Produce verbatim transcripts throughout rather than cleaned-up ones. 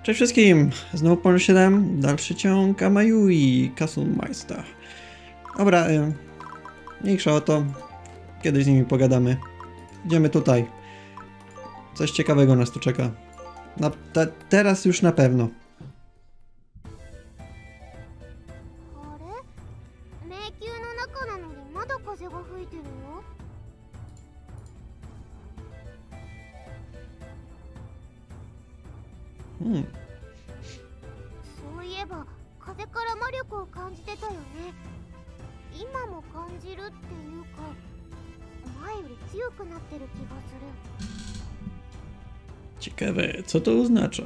Cześć wszystkim! Znowu Pol siedem, dalszy ciąg Amayui Castle-Meister. Dobra, y, mniejsza o to, kiedyś z nimi pogadamy. Idziemy tutaj. Coś ciekawego nas tu czeka. Na, te, teraz już na pewno. Hmm. そういえば風から魔力を感じてたよね。今も感じるっていうか、前より強くなってる気がする。 Ciekawe, co to oznacza?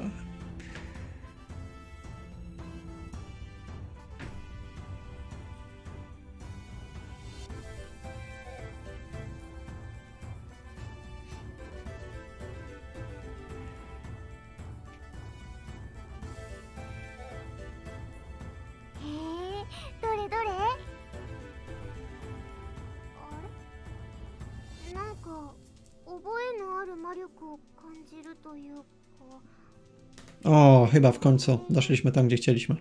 O, chyba w końcu doszliśmy tam, gdzie chcieliśmy.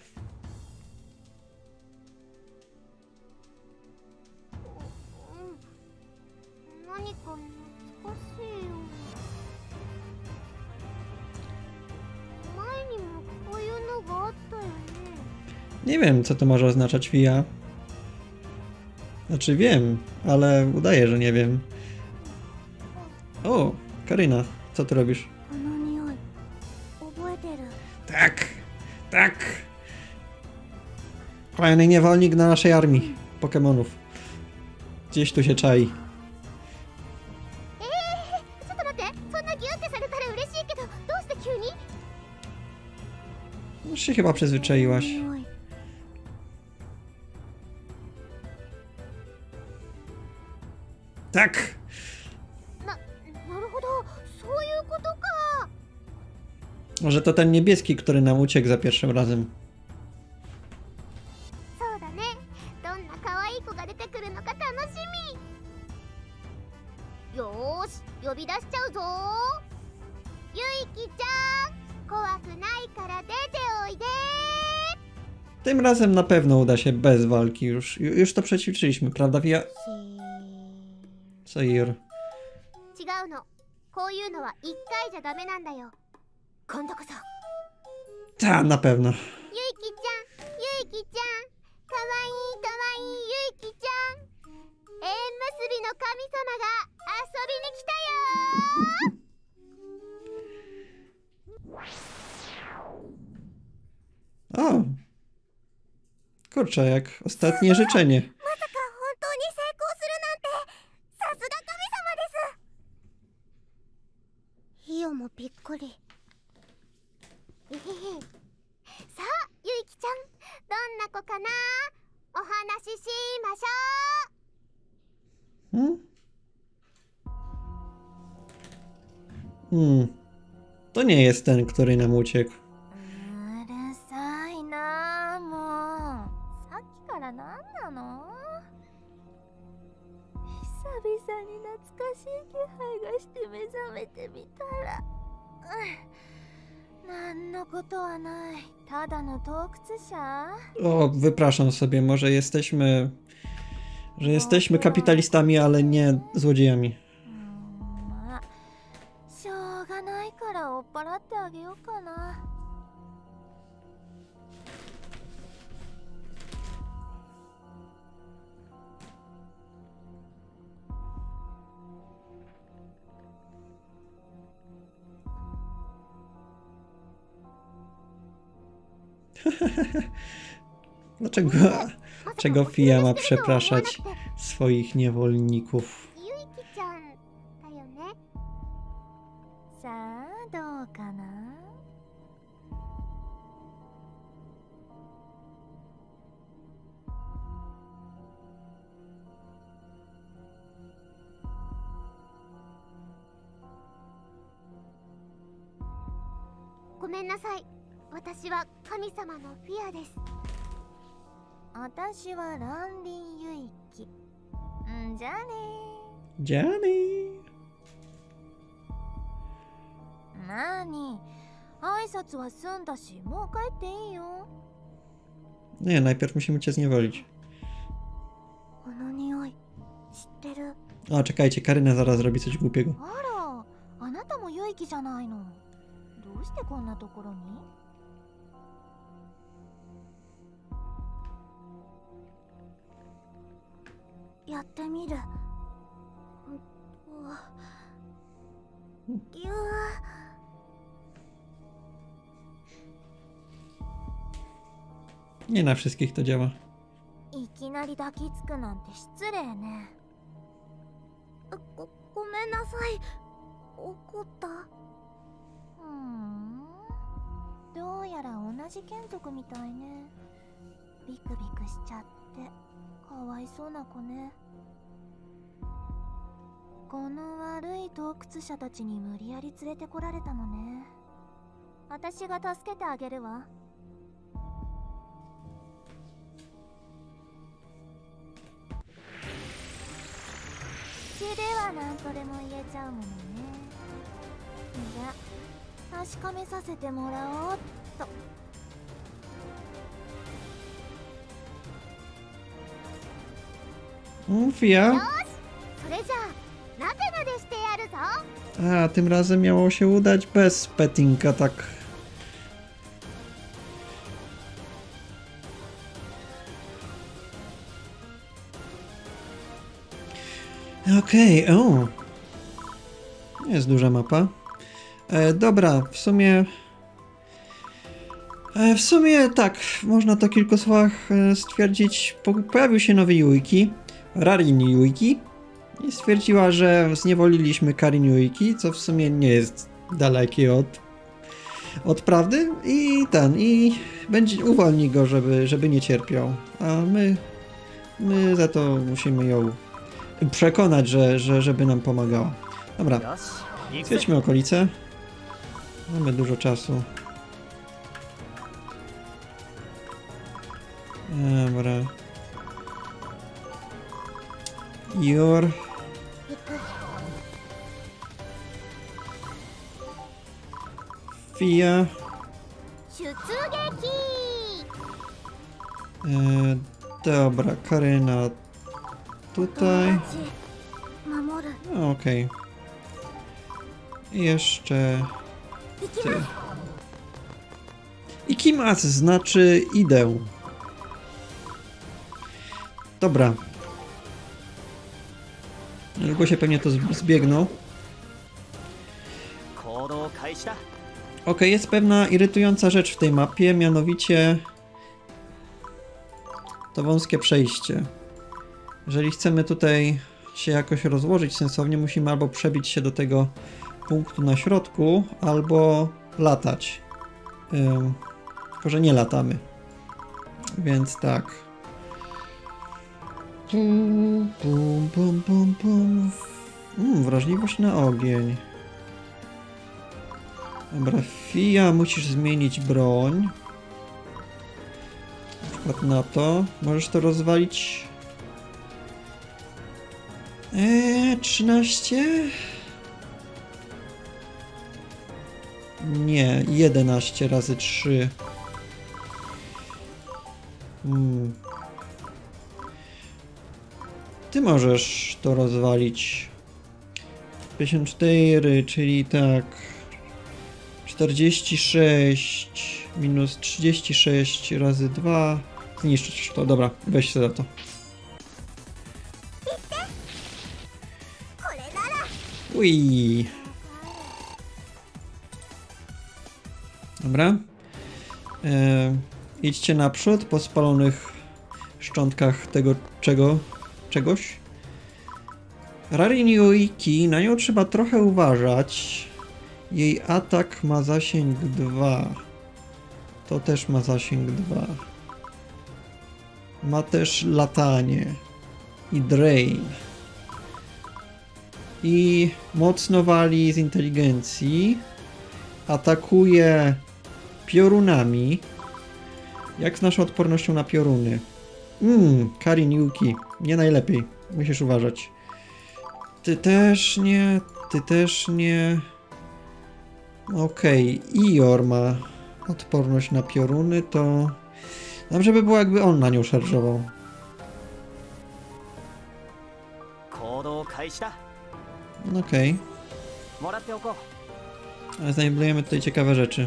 Nie wiem, co to może oznaczać, Fia. Znaczy wiem, ale udaję, że nie wiem. O, Karina, co ty robisz? Tak, tak. Kolejny niewolnik na naszej armii Pokemonów. Gdzieś tu się czai. Już się chyba przyzwyczaiłaś. Tak. Może to ten niebieski, który nam uciekł za pierwszym razem. Tym razem na pewno uda się bez walki. Już, już to przećwiczyliśmy, prawda, Fia? Sair. Ta, na pewno. O! Kurczę, jak ostatnie życzenie. Hmm? Hmm. To nie jest ten, który nam uciekł. O, wypraszam sobie, może jesteśmy... że jesteśmy kapitalistami, ale nie złodziejami. Dlaczego, dlaczego Fia ma przepraszać swoich niewolników? Johnny. なに、 Nie, najpierw musimy cię zniewolić. O, czekajcie, Karyna zaraz robi coś głupiego. Nie na wszystkich to działa. いきなり抱きつくなんて失礼ね。ご、ごめんなさい。怒った。ふーん。どうやら同じ眷属みたいね。ビクビクしちゃって。かわいそうな子ね。この悪い洞窟者たちに無理やり連れてこられたのね。私が助けてあげるわ。 口では何とでも言えちゃうものね。じゃあ確かめさせてもらおうっと。 Fia? よし、それじゃあなでなでしてやるぞ。 A, tym razem miało się udać bez pettinga, tak. Okej, okay, o. Jest duża mapa. E, dobra, w sumie... E, w sumie tak, można to w kilku słowach e, stwierdzić. Po, pojawił się nowy Yuiki, Rarin Yuiki, i stwierdziła, że zniewoliliśmy Karin Yuiki, co w sumie nie jest dalekie od, od prawdy. I ten, i będzie uwolni go, żeby, żeby nie cierpiał. A my, my za to musimy ją przekonać, że, że żeby nam pomagała. Dobra, zwiedźmy okolice. Mamy dużo czasu. Dobra. Jor. Fia. E, dobra, Karyna tutaj. Okej. Okay. I jeszcze ty. Ikimas znaczy idę. Dobra. Niedługo się pewnie to zbiegną. Ok, jest pewna irytująca rzecz w tej mapie, mianowicie to wąskie przejście. Jeżeli chcemy tutaj się jakoś rozłożyć sensownie, musimy albo przebić się do tego punktu na środku, albo latać. Ym, tylko, że nie latamy. Więc tak. Pum, pum, pum, pum, pum. Mm, wrażliwość na ogień. Dobra, Fia, musisz zmienić broń. Na przykład na to. Możesz to rozwalić. Eee, trzynaście? Nie, jedenaście razy trzy. Hmm. Ty możesz to rozwalić. pięćdziesiąt cztery, czyli tak. czterdzieści sześć minus trzydzieści sześć razy dwa. Zniszczysz to, dobra, weź sobie za to. Ui. Dobra. E, idźcie naprzód po spalonych szczątkach tego czego, czegoś. Rarin Yuiki, na nią trzeba trochę uważać. Jej atak ma zasięg dwa. To też ma zasięg dwa. Ma też latanie. I drain. I mocno wali z inteligencji. Atakuje piorunami. Jak z naszą odpornością na pioruny? Mmm, Karin Yuki. Nie najlepiej. Musisz uważać. Ty też nie. Ty też nie. Okej, okay. Ior ma odporność na pioruny, to dobrze by było, jakby on na nią szarżował. Okej. Okay. Ale znajdujemy tutaj ciekawe rzeczy.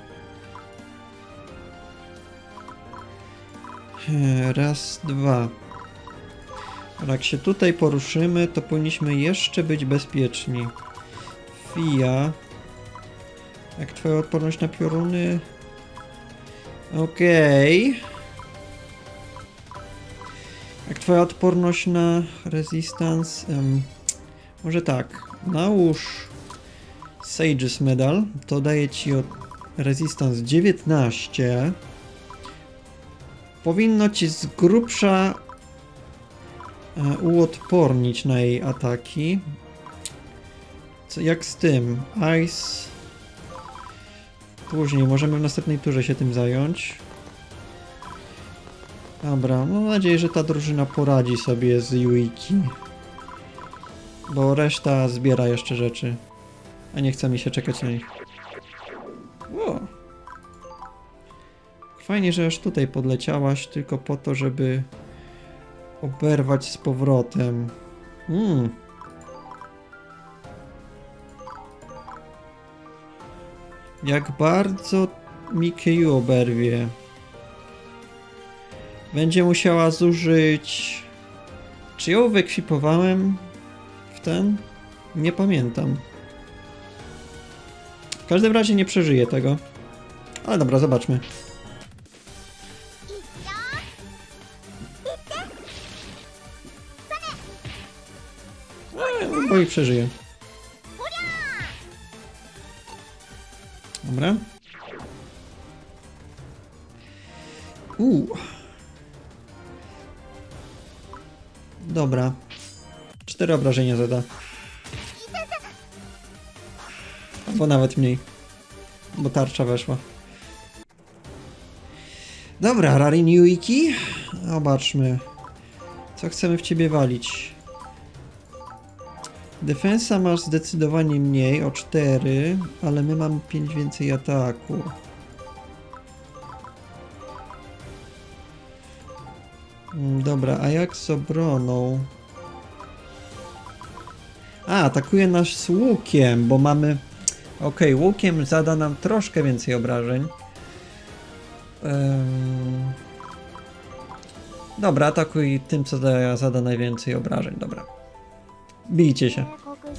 Raz, dwa. Jak się tutaj poruszymy, to powinniśmy jeszcze być bezpieczni. Fia. Jak twoja odporność na pioruny? Okej. Okay. Jak twoja odporność na resistance? Um, może tak. Nałóż Sage's Medal. To daje ci od resistance dziewiętnaście. Powinno ci z grubsza e, uodpornić na jej ataki. Co, jak z tym? Ice. Później, możemy w następnej turze się tym zająć. Dobra, mam nadzieję, że ta drużyna poradzi sobie z Yuiki. Bo reszta zbiera jeszcze rzeczy. A nie chce mi się czekać na nich. Wow. Fajnie, że aż tutaj podleciałaś, tylko po to, żeby oberwać z powrotem. Hmm. Jak bardzo Mikeyu oberwie. Będzie musiała zużyć... Czy ją wyekwipowałem w ten? Nie pamiętam. W każdym razie nie przeżyję tego. Ale dobra, zobaczmy. Eee, bo i przeżyję. Dobra. Uuu. Dobra. Cztery obrażenia zada. Albo nawet mniej. Bo tarcza weszła. Dobra, Rarin Yuiki. Zobaczmy. Co chcemy w ciebie walić? Defensa masz zdecydowanie mniej, o cztery, ale my mamy pięć więcej ataku. Dobra, a jak z obroną? A, atakuje nas z łukiem, bo mamy... Okej, okay, łukiem zada nam troszkę więcej obrażeń. Um... Dobra, atakuj tym, co da, zada najwięcej obrażeń, dobra. Bijcie się.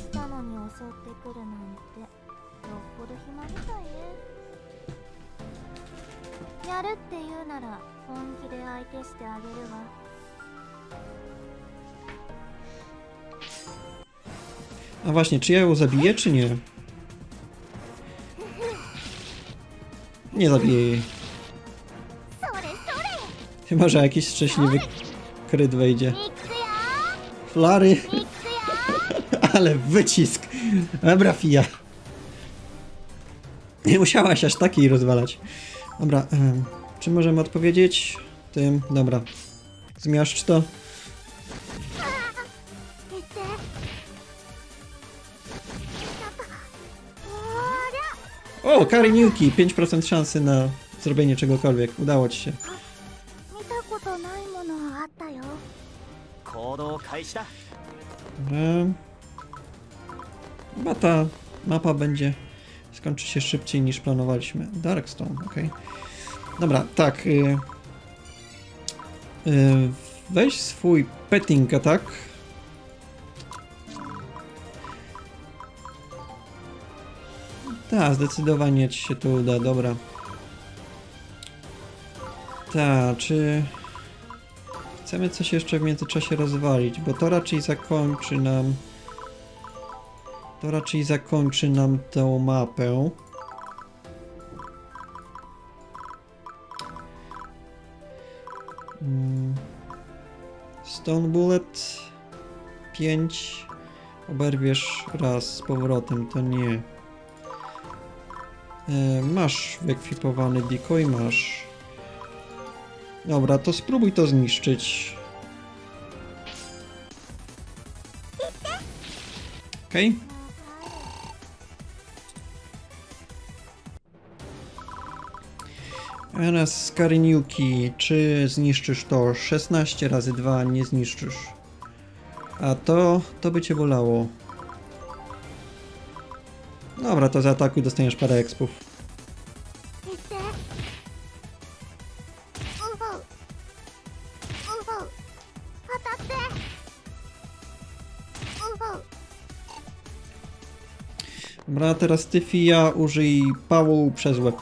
A właśnie, czy ja ją zabiję, czy nie? Nie zabiję jej. Chyba że jakiś szczęśliwy kryt wejdzie. Flary. Ale wycisk. Dobra, Fia. Nie musiałaś aż takiej rozwalać. Dobra, um, czy możemy odpowiedzieć? Tym, dobra. Zmiażdż to. O, Karin Yuki, pięć procent szansy na zrobienie czegokolwiek. Udało ci się. Dobra. Chyba ta mapa będzie... skończy się szybciej niż planowaliśmy. Darkstone, ok. Dobra, tak. Yy, yy, weź swój petting attack. Tak, zdecydowanie ci się to uda, dobra. Tak, czy... chcemy coś jeszcze w międzyczasie rozwalić, bo to raczej zakończy nam... To raczej zakończy nam tę mapę. Stone Bullet pięć. Oberwiesz raz z powrotem, to nie. E, masz wyekwipowany decoy, masz. Dobra, to spróbuj to zniszczyć. Okej. Okay. Teraz Kariniuki, czy zniszczysz to? szesnaście razy dwa nie zniszczysz. A to, to by cię bolało. Dobra, to zaatakuj, dostaniesz parę expów. Dobra, teraz ty, Fia, użyj pału przez łeb.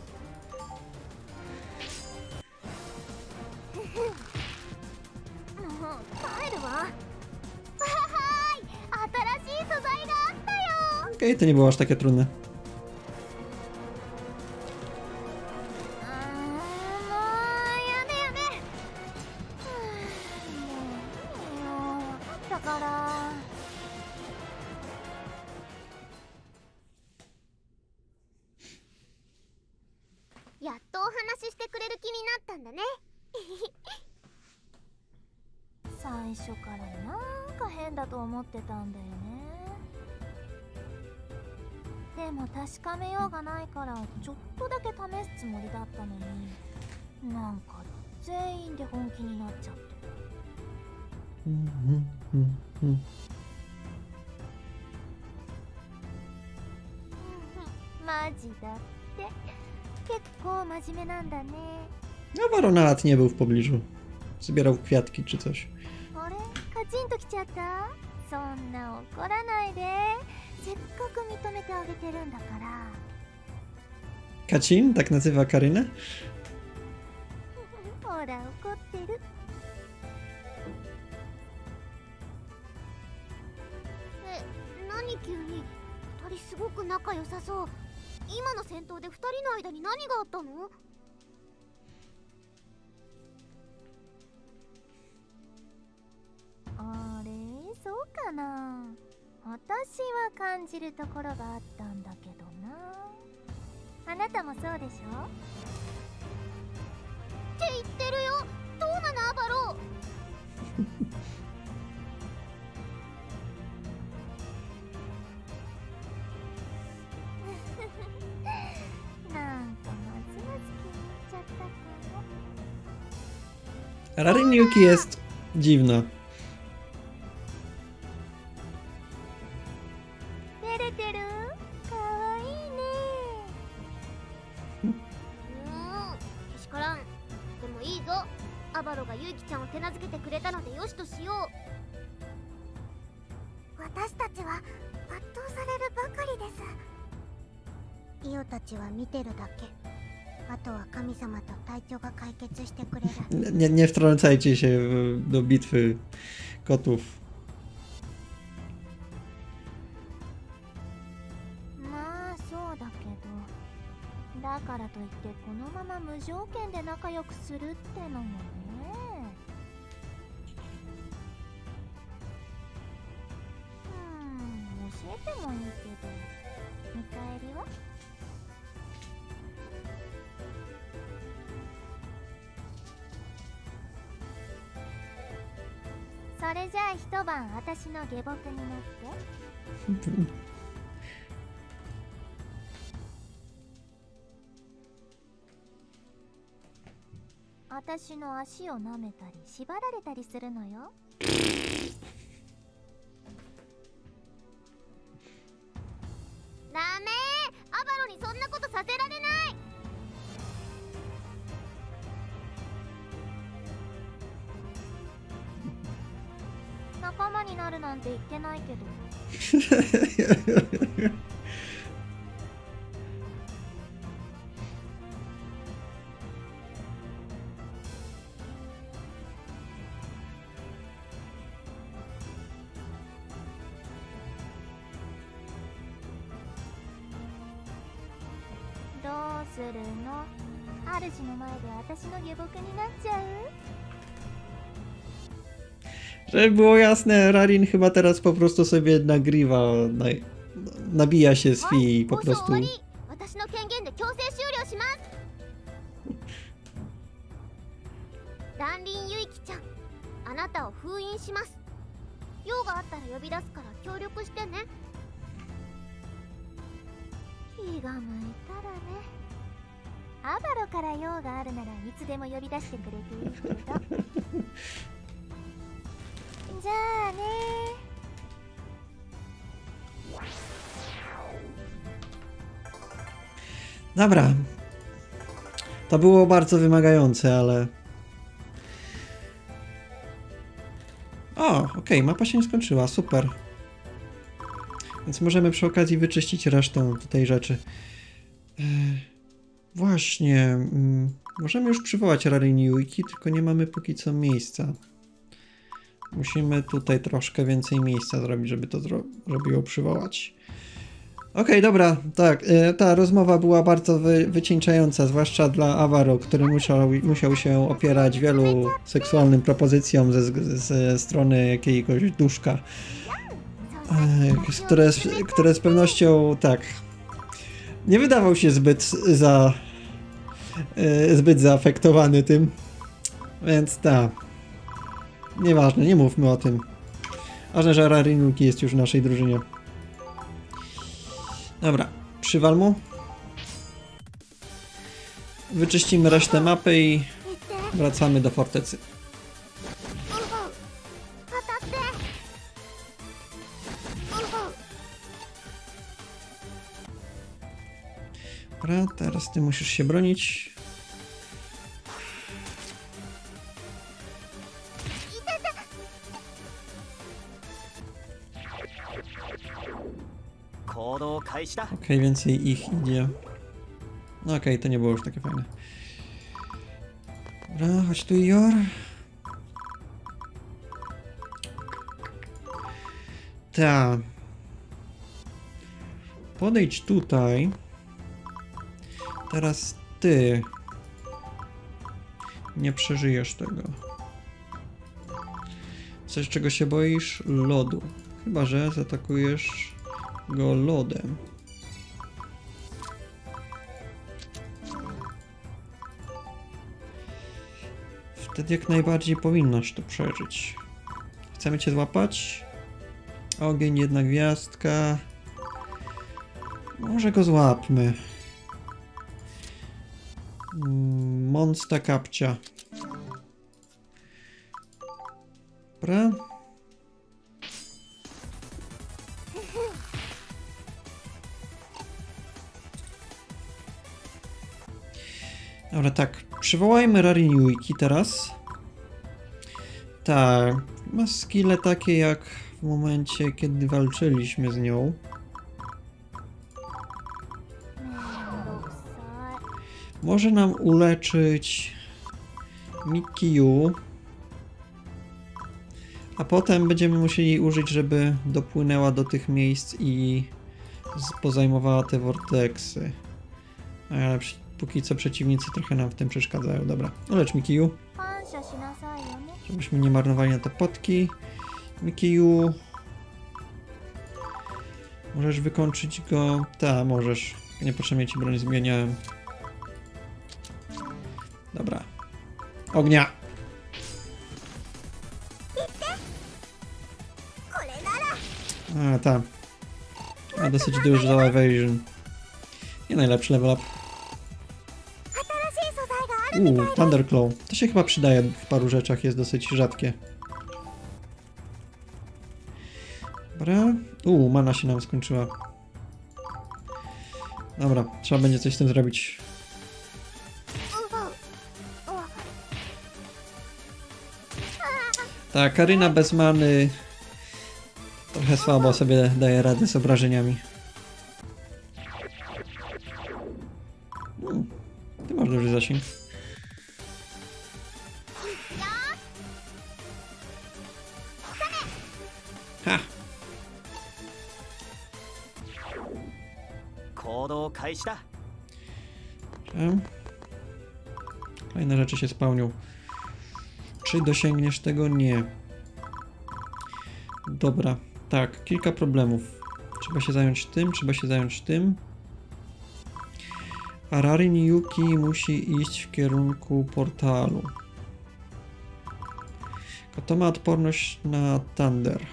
Okej, okay, to nie było aż takie trudne. やっとお話ししてくれる気になったんだね。 最初からなんか変だと思ってたんだよね。でも確かめようがないからちょっとだけ試すつもりだったのに、なんか全員で本気になっちゃって。 うんうんうんうん。 マジだって。結構真面目なんだね。 No, Baro nawet nie był w pobliżu. Zbierał kwiatki czy coś. あれ、カチンときちゃった？そんな怒らないで。せっかく認めてあげてるんだから。 Kacin? Tak nazywa Karynę? ほら、怒ってる。 え、何急に？二人すごく仲良さそう。今の戦闘で二人の間に何があったの？ あれ、そうかな。私は感じるところがあったんだけどな。あなたもそうでしょ？ って言ってるよ。どうなの、アバロー。なんかますます気に入っちゃったかも。 Raryniuki jest dziwna. 照れてる？かわいいね。 うーん、けしからん。でもいいぞ。アバロがユイキちゃんを手なずけてくれたのでよしとしよう。私たちは圧倒されるばかりです。イオたちは見てるだけ。あとは神様と隊長が解決してくれる。 Nie, nie wtrącajcie się do bitwy kotów. まあそうだけど、だからといってこのまま無条件で仲良くするってのもね。うん、教えてもいいけど、見返りは？それじゃあ一晩私の下僕になって。私の足を舐めたり縛られたりするのよ。 ダメー、アバロにそんなことさせられない。 仲間になるなんて言ってないけど。どうするの？主の前で私の下僕になっちゃう？ Żeby było jasne, Rarin chyba teraz po prostu sobie nagrywa, na, nabija się z Fii i po prostu... 私の権限で強制終了します。ランリンユイキちゃん、あなたを封印します。用があったら呼び出すから協力してね。気が向いたらね。 アバロから用があるならいつでも呼び出してくれていいけど。じゃあね。 Dobra. To było bardzo wymagające, ale... O, okej, okay, mapa się nie skończyła, super. Więc możemy przy okazji wyczyścić resztę tej rzeczy. Eee, właśnie, mm, możemy już przywołać Rariniyuki, tylko nie mamy póki co miejsca. Musimy tutaj troszkę więcej miejsca zrobić, żeby to zro żeby ją przywołać. Okej, okay, dobra, tak, e, ta rozmowa była bardzo wy wycieńczająca, zwłaszcza dla Avaro, który musiał, musiał się opierać wielu seksualnym propozycjom ze, ze strony jakiegoś duszka, e, które, które z pewnością, tak, nie wydawał się zbyt za e, zbyt zaafektowany tym, więc tak, nieważne, nie mówmy o tym. Ważne, że Rariniyuki jest już w naszej drużynie. Dobra, przywal mu. Wyczyścimy resztę mapy i wracamy do fortecy. Dobra, teraz ty musisz się bronić. Okej, okay, więcej ich idzie. No okej, okay, to nie było już takie fajne. Dobra, chodź tu, Jor. Ta. Podejdź tutaj. Teraz ty. Nie przeżyjesz tego. Coś, czego się boisz? Lodu. Chyba że zaatakujesz go lodem. Wtedy jak najbardziej powinnaś to przeżyć. Chcemy cię złapać? Ogień, jedna gwiazdka. Może go złapmy. Monsta kapcia. Dobra. Dobra, tak. Przywołajmy Rariniyuki teraz. Tak. Ma skille takie jak w momencie, kiedy walczyliśmy z nią. Może nam uleczyć Mikiu. A potem będziemy musieli użyć, żeby dopłynęła do tych miejsc i pozajmowała te vortexy. Ale póki co przeciwnicy trochę nam w tym przeszkadzają. Dobra, ulecz Mikiu. Żebyśmy nie marnowali na te potki. Mikiu. Możesz wykończyć go. Ta, możesz. Niepotrzebnie ci broń zmieniałem. Dobra. Ognia! A, ta. A dosyć duży za evasion. Nie najlepszy level up. Uuu, Thunderclaw. To się chyba przydaje w paru rzeczach, jest dosyć rzadkie. Dobra. Uuu, mana się nam skończyła. Dobra, trzeba będzie coś z tym zrobić. Ta Karyna bez many trochę słabo sobie daje radę z obrażeniami. Hmm, ty masz duży zasięg. Ha! Kolejne rzeczy się spełnią. Czy dosięgniesz tego? Nie. Dobra, tak, kilka problemów. Trzeba się zająć tym, trzeba się zająć tym. A Rariniyuki musi iść w kierunku portalu. To ma odporność na Thunder.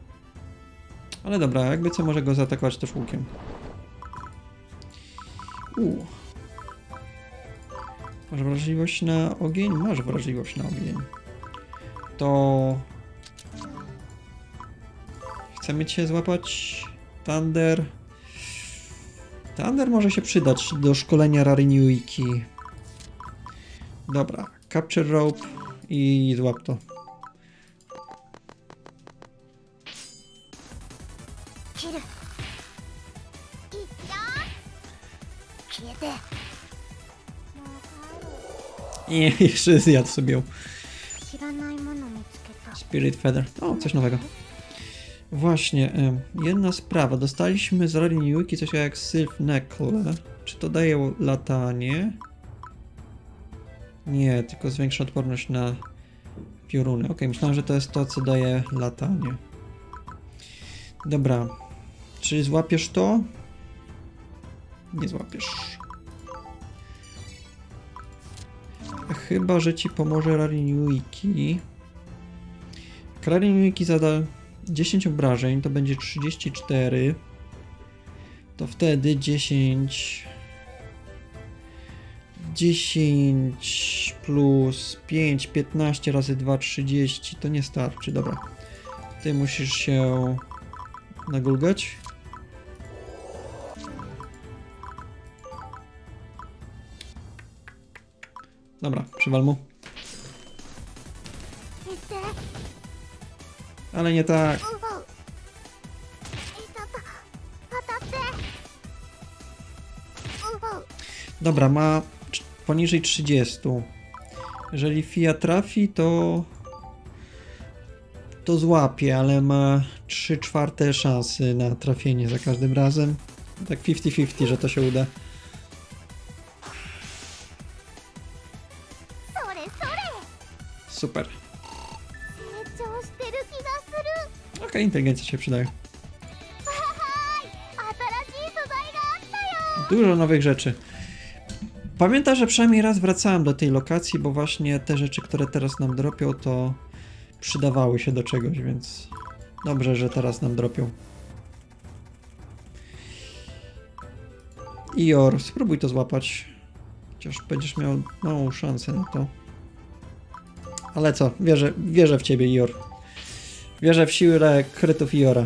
Ale dobra, jakby co może go zaatakować też łukiem. U. Masz wrażliwość na ogień? Masz wrażliwość na ogień. To... Chcemy cię złapać? Thunder. Thunder może się przydać do szkolenia Rariniuiki. Dobra. Capture rope i złap to. Nie, jeszcze zjadł sobie ją. Spirit Feather. O, coś nowego. Właśnie, jedna sprawa. Dostaliśmy z Rariniuiki coś jak Sylph Necklace. Czy to daje latanie? Nie, tylko zwiększa odporność na pioruny. Ok, myślałem, że to jest to, co daje latanie. Dobra. Czy złapiesz to? Nie złapiesz. Chyba, że ci pomoże Rariniuiki. Jak Rariniuiki zada dziesięć obrażeń, to będzie trzydzieści cztery. To wtedy dziesięć... dziesięć plus pięć, piętnaście razy dwa, trzydzieści. To nie starczy, dobra. Ty musisz się nagulgać. Dobra, przywal mu. Ale nie tak. Dobra, ma poniżej trzydzieści. Jeżeli Fia trafi, to... to złapie, ale ma trzy czwarte szansy na trafienie za każdym razem. Tak pięćdziesiąt pięćdziesiąt, że to się uda. Super. Okej, okay, inteligencja się przydaje. Dużo nowych rzeczy. Pamiętam, że przynajmniej raz wracałem do tej lokacji, bo właśnie te rzeczy, które teraz nam dropią, to przydawały się do czegoś, więc dobrze, że teraz nam dropią. Ior, spróbuj to złapać. Chociaż będziesz miał małą szansę na to. Ale co? Wierzę, wierzę w ciebie, Ior. Wierzę w siłę krytów Iora.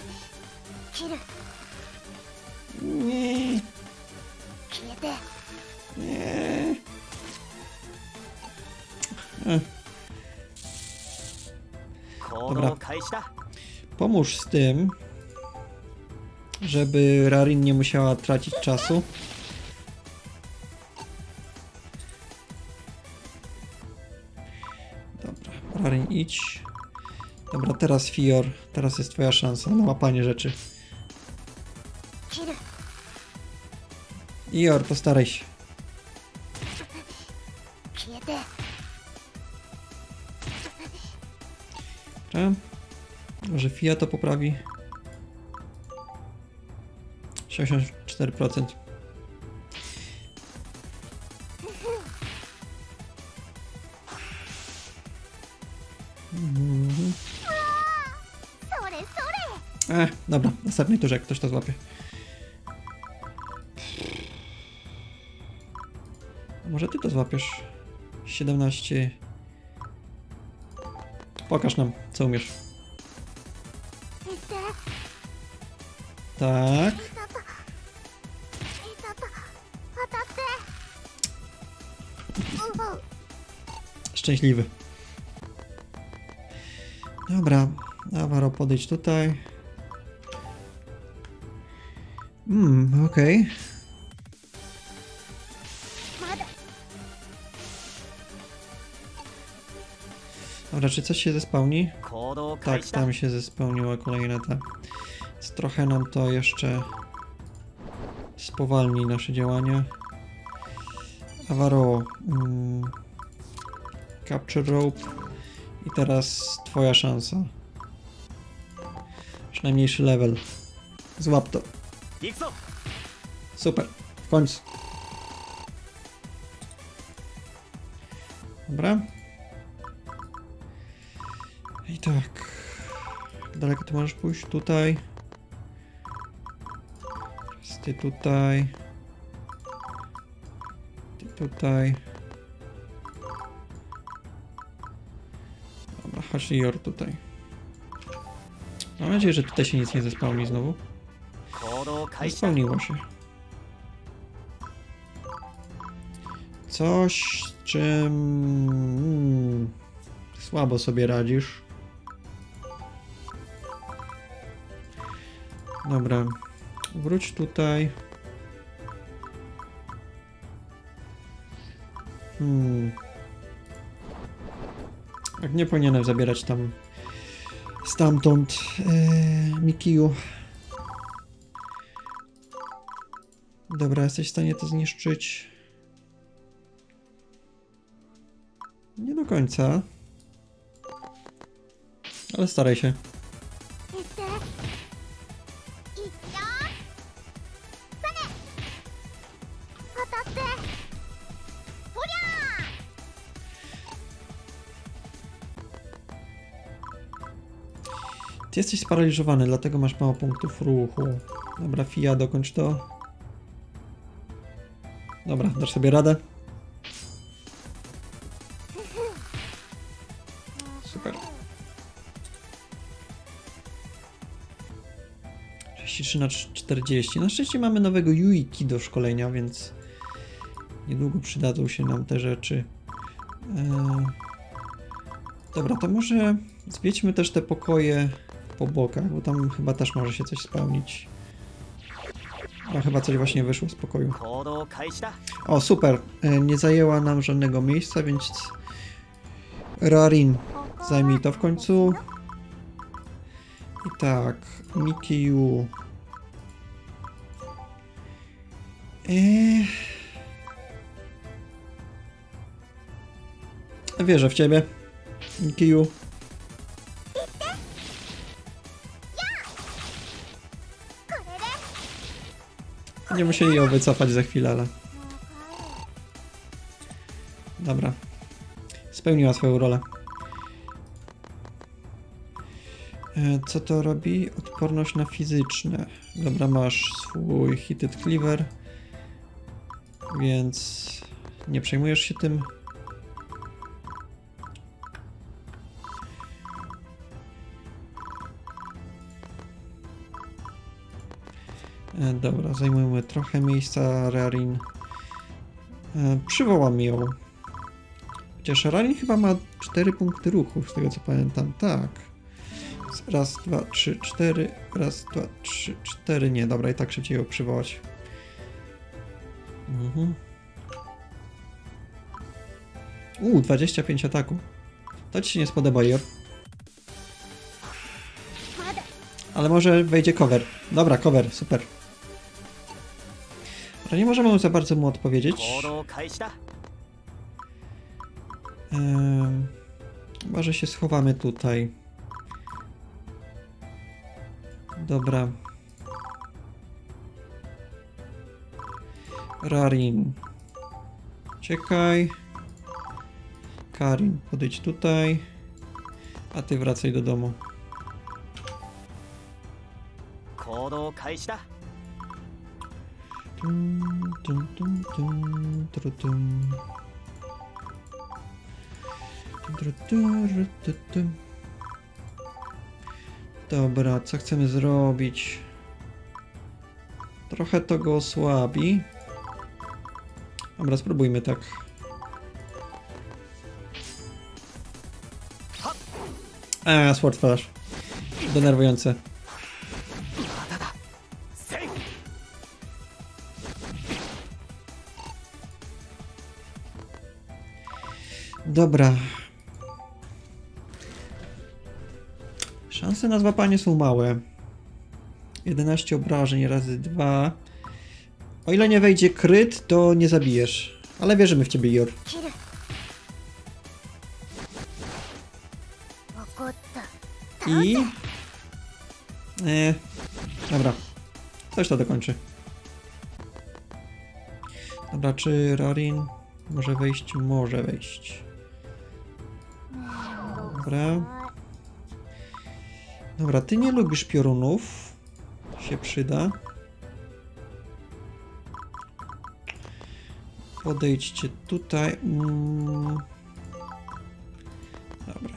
Nie. Nie. Ech. Dobra. Pomóż z tym, żeby Rarin nie musiała tracić czasu. Dobra, Rarin, idź. Dobra, teraz Fior, teraz jest twoja szansa na łapanie rzeczy. Ior, postaraj się. Dobra. Może Fia to poprawi. sześćdziesiąt cztery procent. Mhm. E, dobra, następnej turze jak ktoś to złapie. A może ty to złapiesz? siedemnaście. Pokaż nam, co umiesz. Tak. Szczęśliwy. Dobra, Avaro, podejdź tutaj. Hmm, okej. Okay. Dobra, czy coś się zespełni? Tak, tam się zespełniła kolejna ta. Więc trochę nam to jeszcze spowalni nasze działania. Avaro, mm, Capture Rope i teraz twoja szansa. Już najmniejszy level. Złap to. Super, w końcu. Dobra. I tak. Jak daleko ty możesz pójść? Tutaj. Ty tutaj. Ty tutaj. Dobra, chodź Jor tutaj. Mam nadzieję, że tutaj się nic nie zespełni znowu. Spełniło się. Coś, z czym hmm, słabo sobie radzisz. Dobra, wróć tutaj. Hmm. Jak nie powinienem zabierać tam stamtąd yy, Mikiu. Dobra, jesteś w stanie to zniszczyć? Nie do końca. Ale staraj się. Ty jesteś sparaliżowany, dlatego masz mało punktów ruchu. Dobra, Fia, dokończ to. Dobra, dasz sobie radę. Super. trzydzieści trzy na czterdzieści. Na szczęście mamy nowego Yuiki do szkolenia, więc niedługo przydadzą się nam te rzeczy. Eee... Dobra, to może zwiedźmy też te pokoje po bokach, bo tam chyba też może się coś spełnić. A chyba coś właśnie wyszło z pokoju. O, super. Nie zajęła nam żadnego miejsca, więc Rarin, zajmij to w końcu. I tak, Mikiu. Eee... Wierzę w ciebie, Mikiu. Nie musieli ją wycofać za chwilę, ale... Dobra. Spełniła swoją rolę. E, co to robi? Odporność na fizyczne. Dobra, masz swój Heated Cleaver. Więc... nie przejmujesz się tym. E, dobra, zajmujemy trochę miejsca Rarin. E, przywołam ją. Chociaż Rarin chyba ma cztery punkty ruchu, z tego co pamiętam. Tak. Raz, dwa, trzy, cztery. Raz, dwa, trzy, cztery. Nie, dobra, i tak szybciej ją przywołać. Mhm. Uuu, dwadzieścia pięć ataku. To ci się nie spodoba, Jor. Ale może wejdzie cover. Dobra, cover, super. Ale nie możemy za bardzo mu odpowiedzieć. Ehm, może się schowamy tutaj. Dobra. Rarin. Czekaj. Karin, podejdź tutaj. A ty wracaj do domu. Tum, tum, tum, tum, tru, tum. Tru, tru, tru, tum. Dobra, co chcemy zrobić? Trochę to go osłabi. Dobra, spróbujmy tak. Eee, Sword Flash. Denerwujące. Dobra. Szanse na złapanie są małe. jedenaście obrażeń razy dwa. O ile nie wejdzie kryt, to nie zabijesz. Ale wierzymy w ciebie, Jor. I... E, dobra. Coś to dokończy. Dobra, czy Rarin może wejść? Może wejść. Dobra. Dobra, ty nie lubisz piorunów. Się przyda. Podejdźcie tutaj. Mm. Dobra.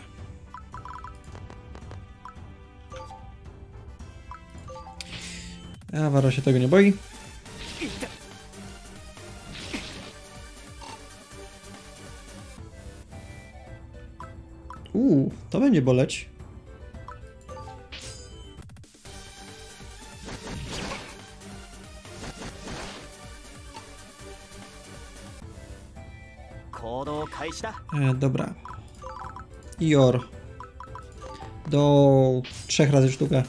A Waro się tego nie boi. Uuu, to będzie boleć. E, dobra. Ior. Do trzech razy sztukę.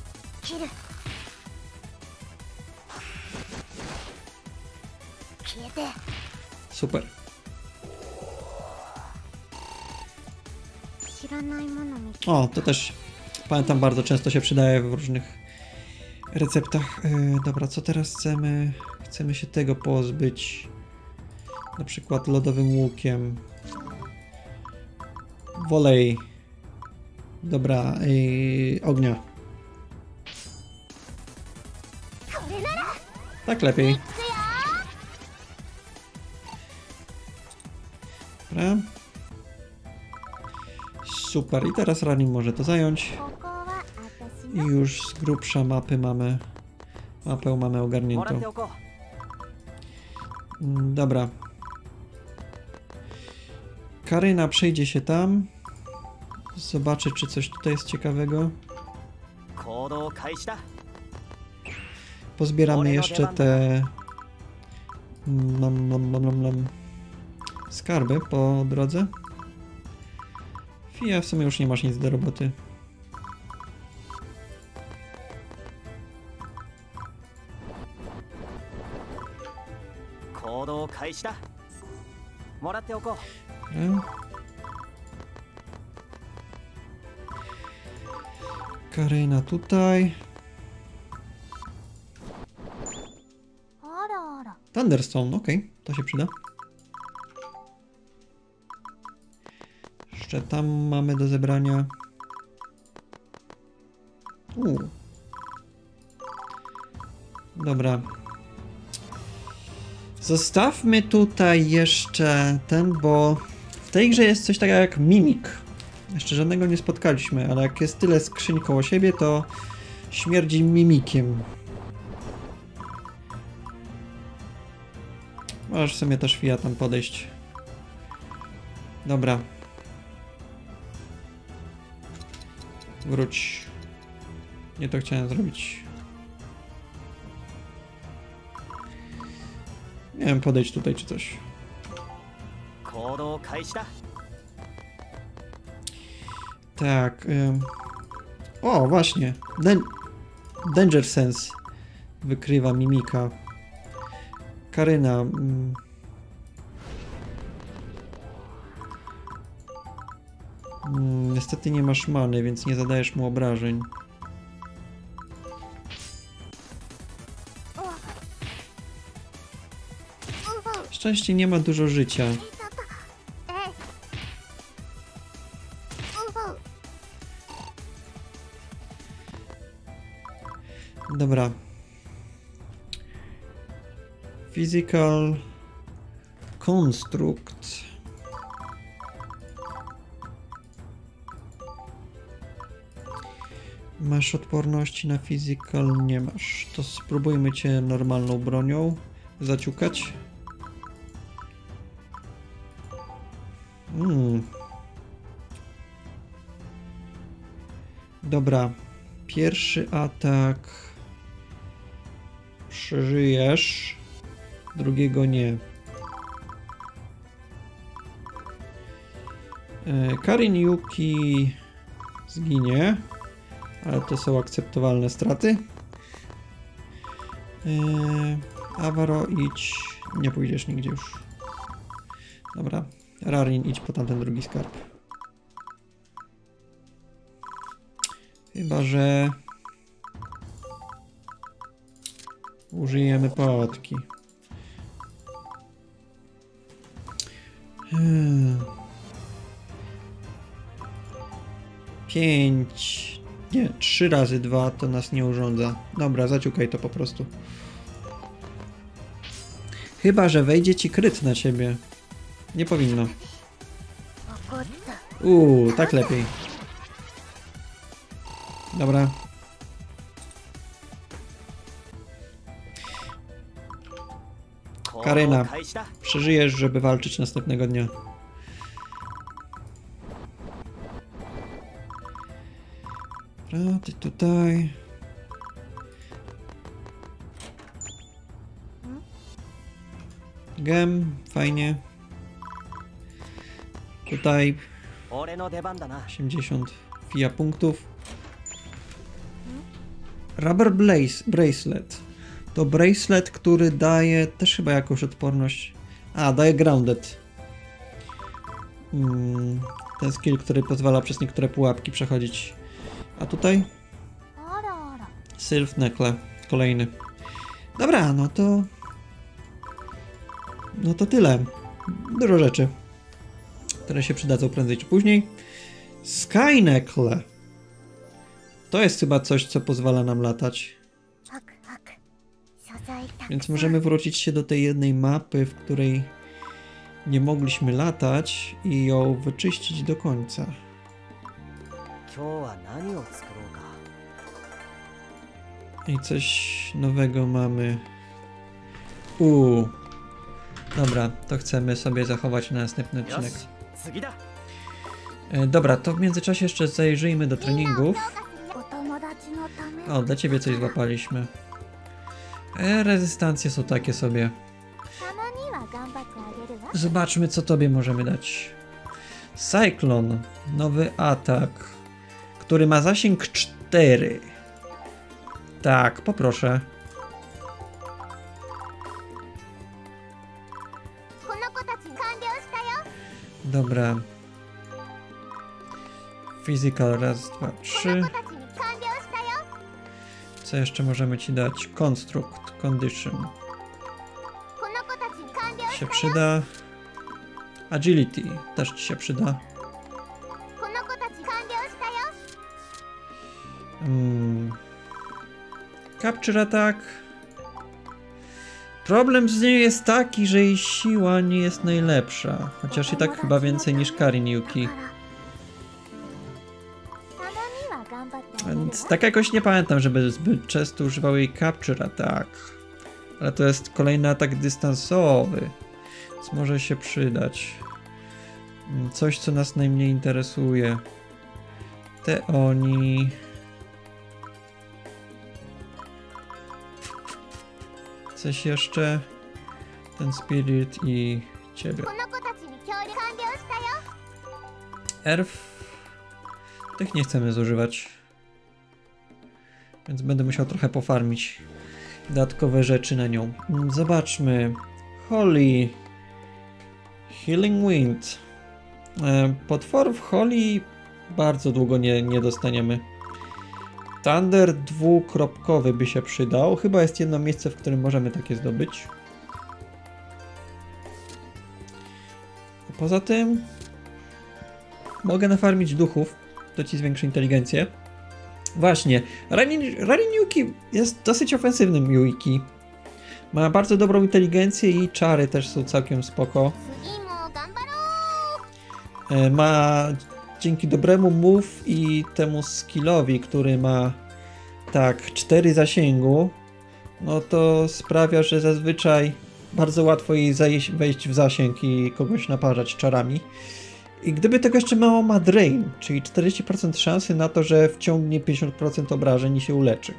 Super. O, to też pamiętam, bardzo często się przydaje w różnych receptach. E, dobra, co teraz chcemy? Chcemy się tego pozbyć. Na przykład lodowym łukiem. Wolej. Dobra, i ognia. Tak lepiej. Dobra. Super, i teraz Rarin może to zająć. I już z grubsza mapy mamy. Mapę mamy ogarniętą. Dobra. Karyna przejdzie się tam. Zobaczy, czy coś tutaj jest ciekawego. Pozbieramy jeszcze te nam, nam, nam, nam, skarby po drodze. Fia, w sumie już nie masz nic do roboty. Karyna tutaj. Thunderstone, okej, okay, to się przyda. Jeszcze tam mamy do zebrania. Uuu. Dobra. Zostawmy tutaj jeszcze ten, bo w tej grze jest coś takiego jak mimik. Jeszcze żadnego nie spotkaliśmy, ale jak jest tyle skrzyń koło siebie, to śmierdzi mimikiem. Możesz w sumie też Fia tam podejść. Dobra. Wróć. Nie to chciałem zrobić. Nie wiem, podejdź tutaj czy coś. Tak. Ym. O, właśnie. Dan Danger Sense wykrywa mimika. Karyna. Ym. Ym, niestety nie masz many, więc nie zadajesz mu obrażeń. Szczęście nie ma dużo życia. Dobra. Physical Construct. Masz odporności na physical? Nie masz. To spróbujmy cię normalną bronią zaciukać. Hmm. Dobra. Pierwszy atak przeżyjesz, drugiego nie. Karin Yuki zginie, ale to są akceptowalne straty. Avaro, idź. Nie pójdziesz nigdzie już. Dobra. Rarin, idź po tamten drugi skarb. Chyba że użyjemy pałatki. Hmm. Pięć. Nie, trzy razy dwa to nas nie urządza. Dobra, zaciukaj to po prostu. Chyba że wejdzie ci kryt na ciebie. Nie powinno. 怒った Uuu, tak lepiej. Dobra. Karyna, przeżyjesz, żeby walczyć następnego dnia. Dobra, ty tutaj. Gem, fajnie. Tutaj osiemdziesiąt fia punktów. Rubber Blaze, Bracelet. To bracelet, który daje też chyba jakąś odporność. A, daje Grounded. Hmm, ten skill, który pozwala przez niektóre pułapki przechodzić. A tutaj? あらあら Sylph Necklace, kolejny. Dobra, no to... No to tyle. Dużo rzeczy, które się przydadzą prędzej czy później. Sky Necklace. To jest chyba coś, co pozwala nam latać. パクパク素材たく Więc さん możemy wrócić się do tej jednej mapy, w której nie mogliśmy latać i ją wyczyścić do końca. 今日は何を作ろうか。 I coś nowego mamy. Uuu. Dobra, to chcemy sobie zachować na następny よ odcinek. し、次だ。 E, dobra, to w międzyczasie jeszcze zajrzyjmy do treningów. お友達のため O, dla ciebie coś złapaliśmy. E, rezystancje są takie sobie. たまには頑張ってあげるわ Zobaczmy, co tobie możemy dać. Cyclone. Nowy atak, który ma zasięg cztery. Tak, poproszę. この子たち完了したよ。 Dobra. Physical raz, dwa, こ trzy. の子たちに完了したよ。 Co jeszcze możemy ci dać? Construct, Condition. この子たちに完了 Się przyda. Agility też ci się przyda. この子たち完了したよ。 Hmm. Capture attack. Problem z nią jest taki, że jej siła nie jest najlepsza. Chociaż i tak chyba więcej niż Karin Yuki. たまには頑張ってあげるわ Więc tak jakoś nie pamiętam, żeby zbyt często używał jej Capture attack. Ale to jest kolejny atak dystansowy. Więc może się przydać. Coś, co nas najmniej interesuje. Te oni... Coś jeszcze? Ten Spirit i ciebie. この子たちに協力完了したよ。 Erf. Tych nie chcemy zużywać. Więc będę musiał trochę pofarmić dodatkowe rzeczy na nią. Zobaczmy. Holy. Healing Wind. E, potworów Holy bardzo długo nie, nie dostaniemy. Thunder dwukropkowy by się przydał. Chyba jest jedno miejsce, w którym możemy takie zdobyć. A poza tym mogę nafarmić duchów. To ci zwiększy inteligencję. Właśnie. Rarin, Rarin Yuki jest dosyć ofensywnym Yuki. Ma bardzo dobrą inteligencję i czary też są całkiem spoko. 次も頑張ろう。 E, Ma dzięki dobremu move i temu skillowi, który ma tak cztery zasięgu, no to sprawia, że zazwyczaj bardzo łatwo jej zajść, wejść w zasięg i kogoś naparzać czarami. I gdyby tego jeszcze mało ma Drain, czyli czterdzieści procent szansy na to, że wciągnie pięćdziesiąt procent obrażeń i się uleczy.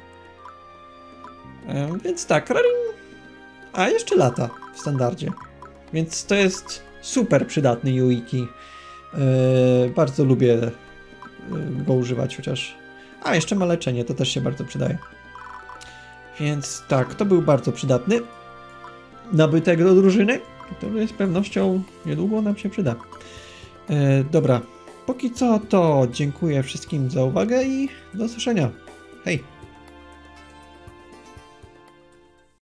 E, więc tak, Rarin... A, jeszcze lata w standardzie. Więc to jest super przydatny Yuiki. Yy, bardzo lubię yy, go używać, chociaż... A, jeszcze ma leczenie, to też się bardzo przydaje. Więc tak, to był bardzo przydatny nabytek do drużyny, który z pewnością niedługo nam się przyda. Yy, dobra, póki co to dziękuję wszystkim za uwagę i do usłyszenia. Hej!